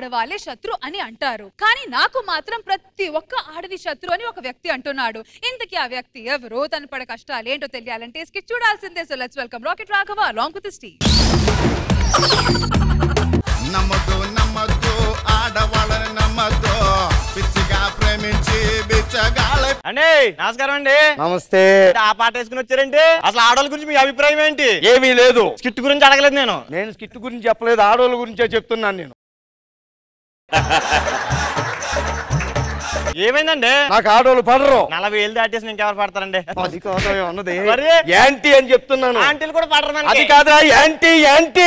ఆడవాళ్ళే శత్రు అని అంటారు. కానీ నాకు మాత్రం ప్రతి ఒక్క ఆడది శత్రు అని ఒక వ్యక్తి అంటున్నాడు. ఇంతకీ ఆ వ్యక్తి ఎవరో, తన పడే కష్టాలు ఏంటో తెలియాలంటే స్కిట్ చూడాల్సిందే. So let's welcome rocket Raghava along with the Steve. నమ్మదు నమ్మదు ఆడవాళ్ళని నమ్మదు, పిచ్చిగా ప్రేమించి బిచ్చగాళ్ళ. అండి నమస్కారం అండి. నమస్తే. ఆ పాట వేసుకుని వచ్చారంటే అసలు ఆడవాళ్ళ గురించి మీ అభిప్రాయం ఏంటి? ఏమీ లేదు. స్కిట్ గురించి అడగలేదు నేను స్కిట్ గురించి చెప్పలేదు, ఆడవాళ్ళ గురించే చెప్తున్నాను నేను. ఏమైందండి? నాకు ఆడవాళ్ళు పడరు. 40 ఏళ్ళు దాటేసి ఇంకెవరు పడతారండి? అది కాదు అన్నది, మరి యాంటీ అని చెప్తున్నాను. ఆంటీలు కూడా పడరు. అది కాదా యాంటీ యాంటీ.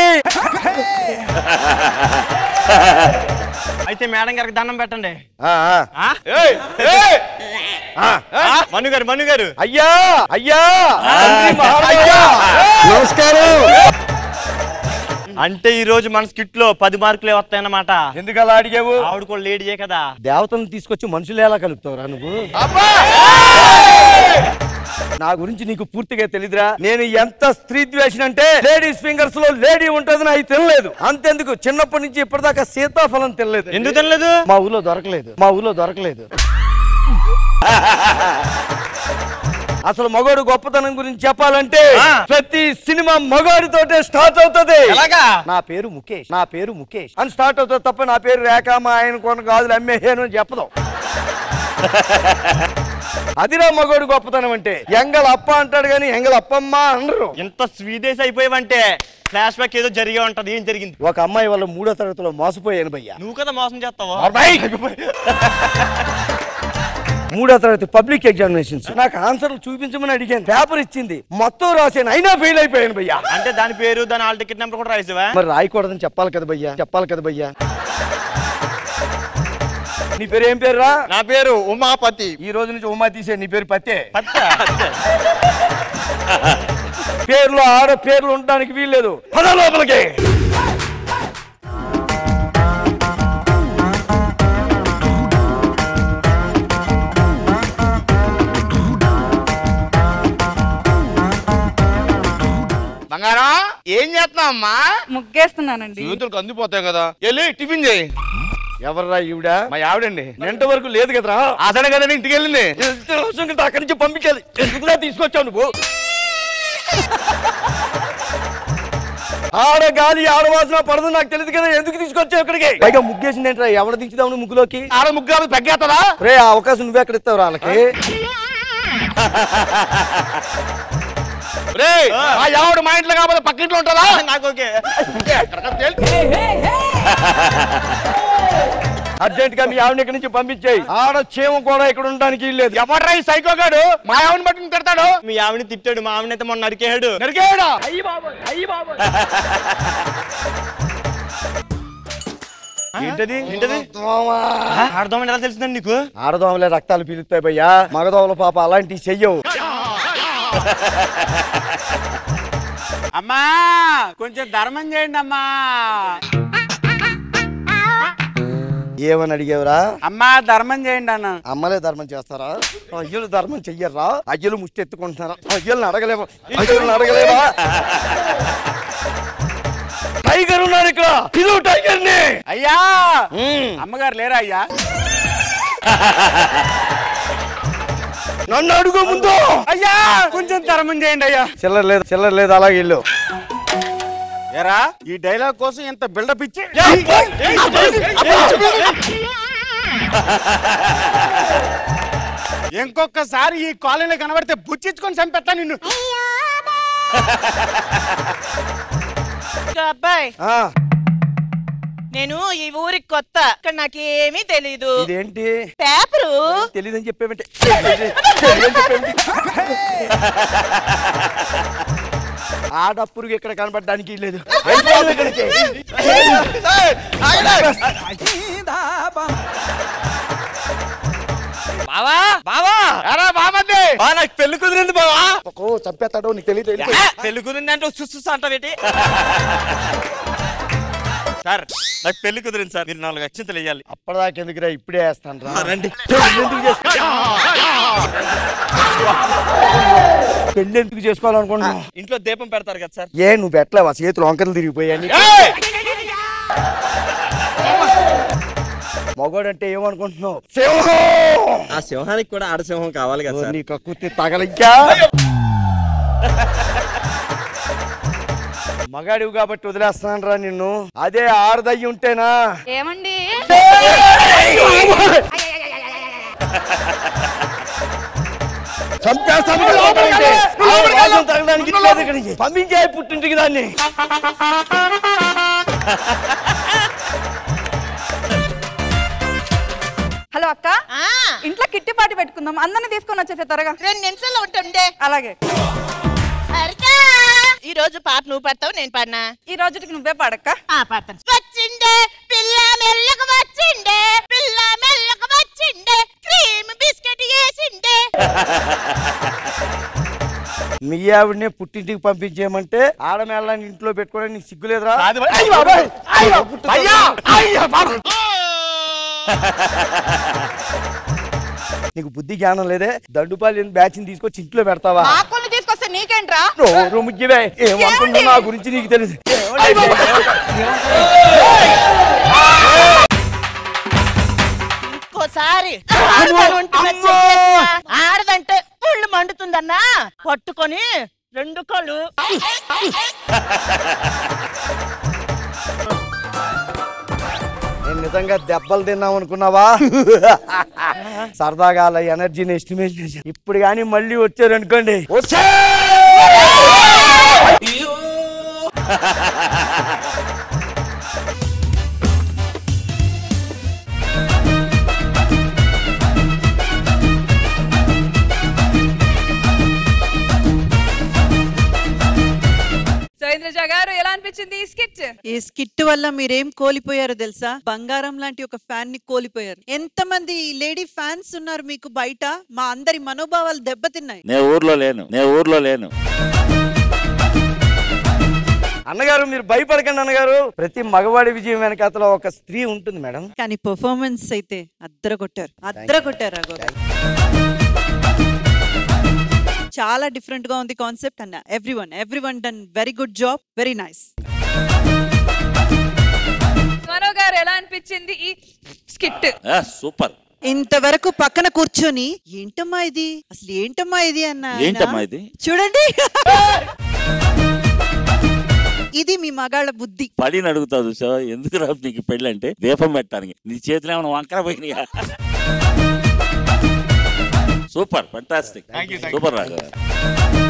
అయితే మేడం గారికి దండం పెట్టండి. మను గారు అయ్యా అయ్యా నమస్కారం. అంటే ఈ రోజు మన స్కిట్ లో 10 మార్కులే వస్తాయన్నమాట. ఎందుకు అలా అడిగావు? ఆవిడ కూడా లేడీయే కదా. దేవతలను తీసుకొచ్చి మనుషులు ఎలా కలుపుతావురా నువ్వు? నా గురించి నీకు పూర్తిగా తెలీదురా. నేను ఎంత స్త్రీ ద్వేషినంటే లేడీస్ ఫింగర్స్ లో లేడీ ఉంటదని అవి తినలేదు. అంతెందుకు చిన్నప్పటి నుంచి ఇప్పటిదాకా సీతాఫలం తినలేదు. ఎందుకు తినలేదు? మా ఊళ్ళో దొరకలేదు. అసలు మగోడు గొప్పతనం గురించి చెప్పాలంటే ప్రతి సినిమా మగోడితోటే స్టార్ట్ అవుతుంది. నా పేరు ముఖేష్ అని స్టార్ట్ అవుతుంది తప్ప నా పేరు రేఖ, మా ఆయన కొన గాజులు అమ్మేసాను అని చెప్పదు. అదిరా మగోడు గొప్పతనం అంటే. ఎంగళ అప్ప అంటాడు కానీ ఎంగళ అప్పమ్మ అనరు. ఎంత స్వీడేస్ అయిపోయావంటే ఫ్లాష్ బ్యాక్ ఏదో జరిగే ఉంటది. ఏం జరిగింది? ఒక అమ్మాయి వల్ల 3వ తరగతిలో మోసపోయాను భయ్యా. నువ్వు కదా మోసం చేస్తావా? 3వ తరగతి పబ్లిక్ ఎగ్జామినేషన్స్ నాకు ఆన్సర్లు చూపించమని అడిగాను. పేపర్ ఇచ్చింది, మొత్తం రాసాను, అయినా ఫెయిల్ అయిపోయాను భయ్యా. అంటే దాని పేరు, దాని హాల్ టికెట్ నెంబర్ కూడా రాసావా? మరి రాయకూడదని చెప్పాలి కదా భయ్యా. నీ పేరు ఏం పేరు రా? నా పేరు ఉమాపతి. ఈ రోజు నుంచి ఉమా తీసే, నీ పేరు పత్తే. పేర్లు ఆడ పేర్లు ఉండడానికి వీల్లేదు. పద లోపలికి. బంగారం ఏం చేస్తున్నావు అమ్మా? ముగ్గేస్తున్నానండి. యూతులకు అందిపోతాయి కదా, వెళ్ళి టిఫిన్ చేయి. ఎవర్రా ఈవిడ? మా ఆవిడండి. నింట వరకు లేదు కదరా. అసలు కదా ఇంటికి వెళ్ళింది. అక్కడి నుంచి పంపించాలి. ఎందుకులా తీసుకొచ్చావు నువ్వు? ఆడ గాలి ఆడవాసన పడదు నాకు తెలియదు కదా, ఎందుకు తీసుకొచ్చావు ఇక్కడికి? పైగా ముగ్గేసింది ఏంట్రా? ఎవడ దించుదావు ముగ్గులోకి? ఆడ ముగ్గురు తగ్గేస్తుందా రే? ఆ అవకాశం నువ్వే ఎక్కడ ఇస్తావు వాళ్ళకి? ఆవిడ మా ఇంట్లో కాకపోతే పక్కింట్లో ఉంటుందా? నాకు ఓకే. అర్జెంట్ గా మీ ఆవిడ ఇక్కడి నుంచి పంపించేయి. ఆడ క్షేమ కూడా ఇక్కడ ఉండడానికి లేదు. ఎవడ్రా ఈ సైకోగాడు మా ఆవిడని బట్టి తిడతాడు? మీ ఆవిడని తిట్టాడు, మా ఆవిడనైతే మొన్న నరికేయాడు. ఏంటది? ఆడదామని ఎలా తెలిసిందండి నీకు? ఆడదోమలే రక్తాలు పీలుస్తాయి భయ్యా, మగదోమల పాప అలాంటివి చెయ్యవు. అమ్మా కొంచెం ధర్మం చేయండి అమ్మా. ఏమని అడిగేవరా? అమ్మా ధర్మం చేయండి అన్న. అమ్మలే ధర్మం చేస్తారా? అయ్యలు ధర్మం చెయ్యరా? అయ్యలు ముష్టి ఎత్తుకుంటున్నారా? అయ్యలను అడగలేవా? టైగర్ ఉన్నారు ఇక్కడ, పిలువు టైగర్ ని. అయ్యా అమ్మగారు లేరా అయ్యా? నన్ను అడుగు ముందు. అయ్యా కొంచెం ధర్మం చేయండి అయ్యా. చిల్లర లేదు అలాగే ఇల్లు. ఏరా ఈ డైలాగ్ కోసం ఎంత బిల్డప్ ఇచ్చి ఇంకొకసారి ఈ కాలనీలో కనబడితే బుచ్చిచ్చుకొని చంపెట్టా నిన్ను. అబ్బాయి నేను ఈ ఊరికి కొత్త, ఇక్కడ నాకేమీ తెలీదు. ఇదేంటి పేపరు తెలీదని చెప్పేమంటే ఆడప్పుడు ఇక్కడ కనబడడానికి లేదు. బావా బావా నాకు పెళ్లి కుదిరింది బావా. చంపేస్తాడు నీకు తెలియదు. పెళ్లి కుదిరింది అంటే సుస్సు అంటావేటి? సార్ నాకు పెళ్లి కుదిరింది సార్, మీరు 4 అక్షంతలు వేయాలి. అప్పటిదాకా ఎందుకురా, ఇప్పుడే వేస్తాను రా. రండి. పెళ్లి ఎందుకు చేసుకోవాలనుకుంటున్నా? ఇంట్లో దీపం పెడతారు కదా సార్. ఏ నువ్వు పెట్టలేవా? చేతులు వంకలు తిరిగిపోయాయి. మగోడు అంటే ఏమనుకుంటున్నావు? ఆ సింహానికి కూడా ఆడసింహం కావాలి కదా సార్. నీకు కుత్తి తగలింకా మగాడివి కాబట్టి వదిలేస్తాను రా నిన్ను. అదే ఆడదయ్యి ఉంటేనా ఏమండి పంపించే పుట్టింటికి దాన్ని. హలో అక్క, ఇంట్లో కిట్టి పార్టీ పెట్టుకుందాం, అందరిని తీసుకొని వచ్చేసే త్వరగా. 2 నిమిషాలు ఉంటుండే. అలాగే. ఈ రోజు పాట నువ్వు పాడతావు, నేను పాడినా? ఈ రోజుకి నువ్వే పాడక్క. పాడతాను. వచ్చిండే పిల్ల మెల్లగా వచ్చిండే, పిల్ల మెల్లగా వచ్చిండే, క్రీమ్ బిస్కెట్ వేసిండే. మీ ఆవిడనే పుట్టింటికి పంపించేయమంటే ఆడమేళ్ళని ఇంట్లో పెట్టుకోవడానికి నీకు సిగ్గులేదురా? నీకు బుద్ధి జ్ఞానం లేదే? దండుపాలి బ్యాచ్ తీసుకొచ్చి ఇంట్లో పెడతావా? ఆకుల్ని తీసుకొస్తే నీకేంట్రా? ముగ్గివే ఏమనుకుంటా నా గురించి నీకు తెలుసు. ఇంకోసారి ఆడదంటే ఒళ్ళు మండుతుందన్నా పట్టుకొని 2 కళ్ళు. నేను నిజంగా దెబ్బలు తిన్నాం అనుకున్నావా? సరదాగా అలా ఎనర్జీని ఎస్టిమేట్ చేసి ఇప్పుడు కానీ మళ్ళీ వచ్చారనుకోండి ఇంద్రజ గారు ఎలా అనిపించింది ఈ స్కిట్? ఈ స్కిట్ వల్ల మీరేం కోల్పోయారో తెలుసా? బంగారం లాంటి ఒక ఫ్యాన్ ని కోల్పోయారు. ఎంతమంది లేడీ ఫ్యాన్స్ ఉన్నారు మీకు బయట? మా అందరి మనోభావాలు దెబ్బతిన్నాయి. నేను ఊర్లో లేను. అన్నగారు మీరు భయపడకండి అన్నగారు. ప్రతి మగవాడి విజయం వెనకాతలో ఒక స్త్రీ ఉంటుంది మేడం. కానీ పర్ఫార్మెన్స్ అయితే అద్దరగొట్టారు రాఘవ గారు. చాలా డిఫరెంట్ గా ఉంది కాన్సెప్ట్ అన్న. Everyone done very good job, very nice. Mano garu ఎలా అనిపించింది ఈ స్కిట్? సూపర్. ఇంతవరకు పక్కన కూర్చొని ఏంటమ్మా ఇది అన్న చూడండి. ఇది మీ మగాళ్ళ బుద్ధి. పడిని అడుగుతావు సార్, ఎందుకు రా నీకు పెళ్ళి అంటే దీపం పెట్టడానికి. నీ చేతిలో ఏమైనా వంకర పోయినాయా? Super, fantastic, super Raghava.